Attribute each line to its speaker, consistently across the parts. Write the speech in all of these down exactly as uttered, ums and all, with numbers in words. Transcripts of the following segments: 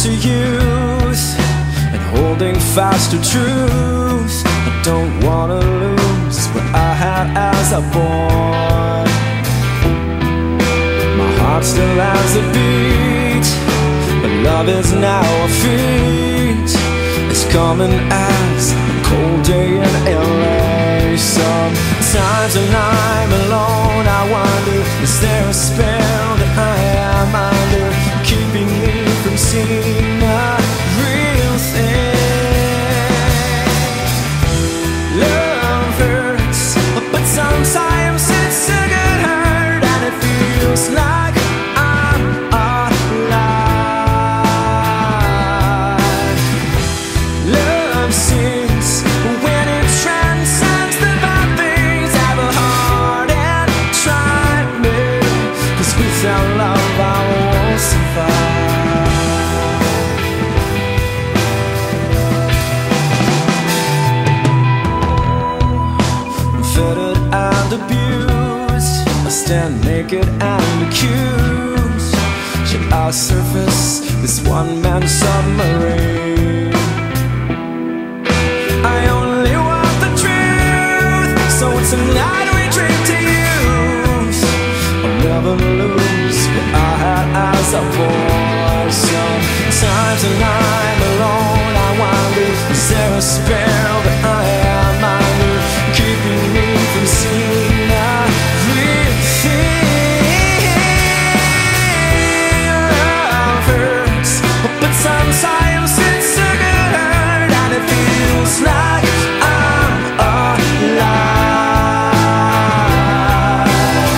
Speaker 1: to youth and holding fast to truth. I don't wanna lose what I had as a boy. My heart still has a beat, but love is now a feat. It's coming as a cold day in L A. Sometimes when I'm alone, I wonder, is there a spell that I am under, keeping me from seeing a real thing? Love hurts, but sometimes it's a good hurt, and it feels like I'm alive. Love sings when it transcends the bad things. Have a heart and try me, 'cause without love I won't survive. Fettered and abused, I stand naked and accused. Should I surface this one-man submarine? I only want the truth, so tonight we dream to use. I'll never lose what I had as a boy. Sometimes when I'm alone, I wonder, is there a spell that I am under, keeping me from seeing a real thing? Love hurts, but sometimes it's a good hurt, and it feels like I'm alive.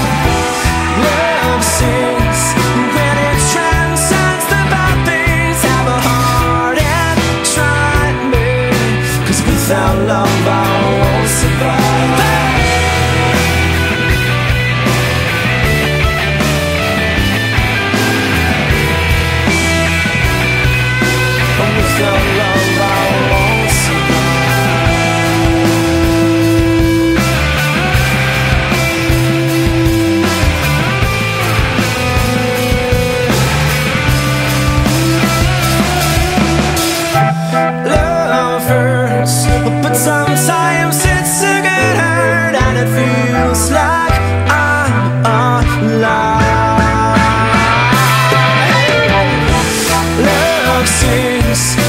Speaker 1: Love sings when it transcends the bad things. Have a heart and try me, 'cause without love I won't survive. Without love I won't survive. Love hurts, but sometimes it's a good hurt, and it feels like I'm alive. Love sings